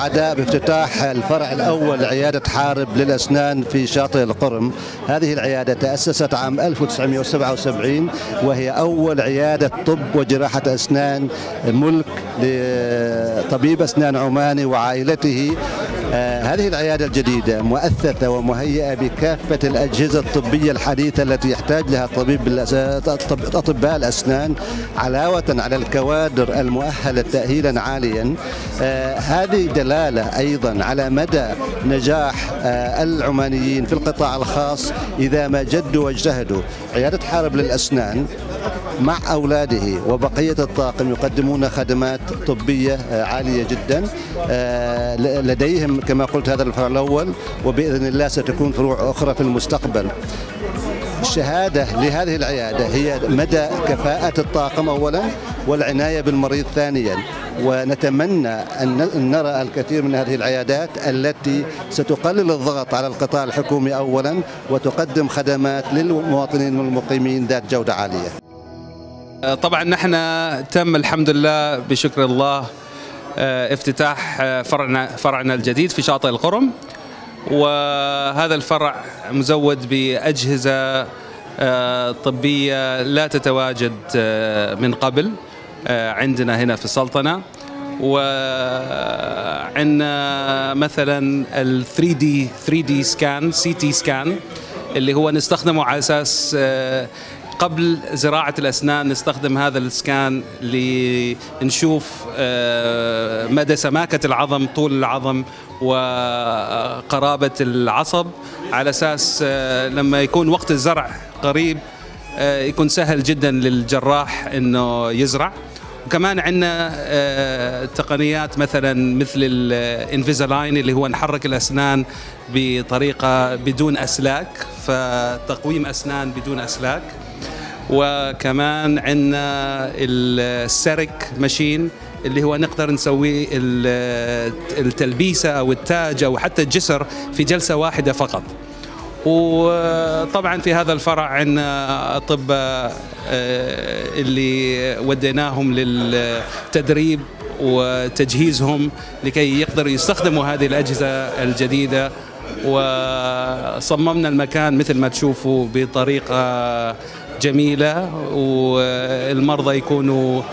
سعداء بافتتاح الفرع الأول لعيادة حارب للأسنان في شاطئ القرم. هذه العيادة تأسست عام 1977 وهي أول عيادة طب وجراحة أسنان ملك لطبيب أسنان عماني وعائلته. هذه العيادة الجديدة مؤثثة ومهيئة بكافة الأجهزة الطبية الحديثة التي يحتاج لها أطباء الأسنان، علاوة على الكوادر المؤهلة تأهيلا عاليا. هذه دلالة أيضا على مدى نجاح العمانيين في القطاع الخاص إذا ما جدوا واجتهدوا. عيادة حارب للأسنان مع أولاده وبقية الطاقم يقدمون خدمات طبية عالية جدا. لديهم كما قلت هذا الفرع الأول، وبإذن الله ستكون فروع أخرى في المستقبل. الشهادة لهذه العيادة هي مدى كفاءة الطاقم أولا والعناية بالمريض ثانيا، ونتمنى أن نرى الكثير من هذه العيادات التي ستقلل الضغط على القطاع الحكومي أولا وتقدم خدمات للمواطنين والمقيمين ذات جودة عالية. طبعا نحن تم الحمد لله بشكر الله افتتاح فرعنا الجديد في شاطئ القرم، وهذا الفرع مزود بأجهزة طبية لا تتواجد من قبل عندنا هنا في السلطنة. وعندنا مثلا ال 3D سكان CT سكان اللي هو نستخدمه على أساس قبل زراعة الأسنان نستخدم هذا السكان لنشوف مدى سماكة العظم، طول العظم وقرابة العصب، على أساس لما يكون وقت الزرع قريب يكون سهل جدا للجراح إنه يزرع. وكمان عندنا تقنيات مثلا مثل الانفيزالاين اللي هو نحرك الأسنان بطريقة بدون أسلاك، فتقويم أسنان بدون أسلاك. وكمان عندنا السيرك ماشين اللي هو نقدر نسوي التلبيسة أو التاج أو حتى الجسر في جلسة واحدة فقط. وطبعا في هذا الفرع عندنا أطباء اللي وديناهم للتدريب وتجهيزهم لكي يقدروا يستخدموا هذه الأجهزة الجديدة. وصممنا المكان مثل ما تشوفوا بطريقة جميلة، والمرضى يكونوا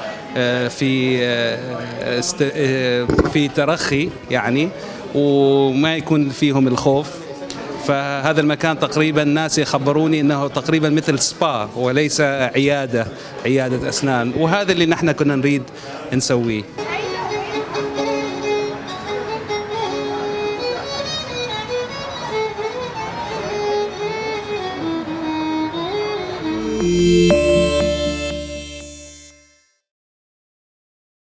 في ترخي يعني، وما يكون فيهم الخوف. فهذا المكان تقريبا الناس يخبروني انه تقريبا مثل سبا وليس عيادة أسنان، وهذا اللي نحن كنا نريد نسويه.